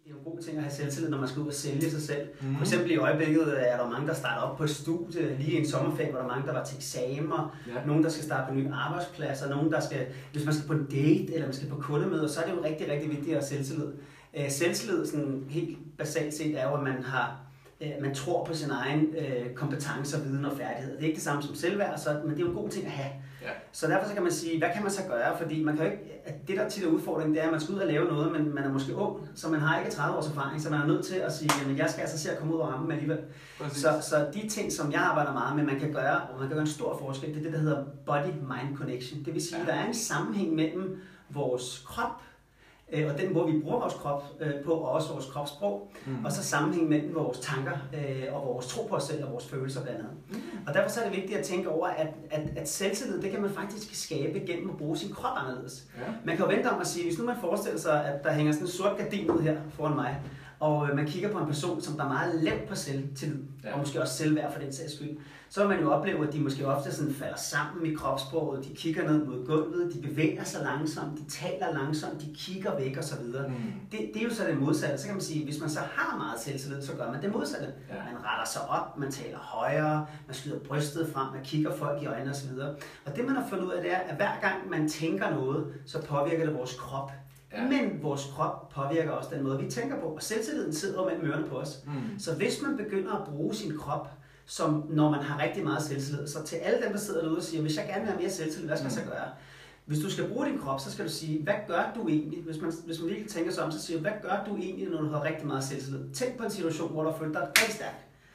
Det er en god ting at have selvtillid, når man skal ud og sælge sig selv. For eksempel i øjeblikket er der mange, der starter op på et studie. Lige i en sommerferie var der mange, der var til eksamener. Ja. Nogen, der skal starte på nye arbejdspladser. Nogen, der skal, hvis man skal på en date, eller man skal på kundemøder, så er det jo rigtig, rigtig vigtigt at have selvtillid. Selvtillid, sådan helt basalt set, er jo, at man tror på sin egen kompetencer, viden og færdighed. Det er ikke det samme som selvværd, men det er jo en god ting at have. Ja. Så derfor så kan man sige, hvad kan man så gøre? Fordi man kan jo ikke, det der tit er udfordringen, det er, at man skal ud og lave noget, men man er måske ung, så man har ikke 30 års erfaring, så man er nødt til at sige, at jeg skal altså se at komme ud og ramme alligevel. Så de ting, som jeg arbejder meget med, man kan gøre, og man kan gøre en stor forskel, det er det, der hedder body-mind connection. Det vil sige, at der er en sammenhæng mellem vores krop, og den måde vi bruger vores krop på, og også vores kropssprog, og så sammenhæng mellem vores tanker og vores tro på os selv og vores følelser blandt andet. Og derfor så er det vigtigt at tænke over, at selvtillid, det kan man faktisk skabe gennem at bruge sin krop anderledes. Ja. Man kan jo vente om at sige, hvis nu man forestiller sig, at der hænger sådan en sort gardin ud her foran mig, og man kigger på en person, som der er meget lav på selvtillid, og måske også selvværd for den sags skyld, så vil man jo opleve, at de måske ofte sådan falder sammen i kropssproget, de kigger ned mod gulvet, de bevæger sig langsomt, de taler langsomt, de kigger væk osv. Det er jo så det modsatte. Så kan man sige, hvis man så har meget selvtillid, så gør man det modsatte. Ja. Man retter sig op, man taler højere, man skyder brystet frem, man kigger folk i øjnene osv. Og det man har fundet ud af, det er, at hver gang man tænker noget, så påvirker det vores krop. Ja. Men vores krop påvirker også den måde, vi tænker på, og selvtilliden sidder mellem ørerne på os. Så hvis man begynder at bruge sin krop, som når man har rigtig meget selvtillid, så til alle dem, der sidder derude og siger, hvis jeg gerne vil have mere selvtillid, hvad skal jeg så gøre? Hvis du skal bruge din krop, så skal du sige, hvad gør du egentlig? Hvis man virkelig tænker sig om, så siger du, hvad gør du egentlig, når du har rigtig meget selvtillid? Tænk på en situation, hvor du føler dig rigtig stærk.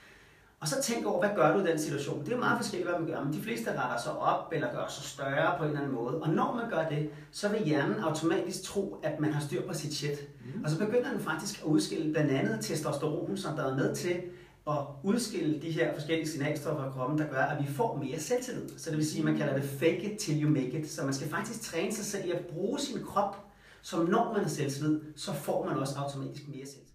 Og så tænk over, hvad gør du i den situation? Det er jo meget forskelligt, hvad man gør, men de fleste retter sig op eller gør sig større på en eller anden måde. Og når man gør det, så vil hjernen automatisk tro, at man har styr på sit shit. Og så begynder den faktisk at udskille blandt andet testosteron, som der er med til at udskille de her forskellige signalstoffer i kroppen, der gør, at vi får mere selvtillid. Så det vil sige, at man kalder det fake it till you make it. Så man skal faktisk træne sig selv i at bruge sin krop, som når man har selvtillid, så får man også automatisk mere selvtillid.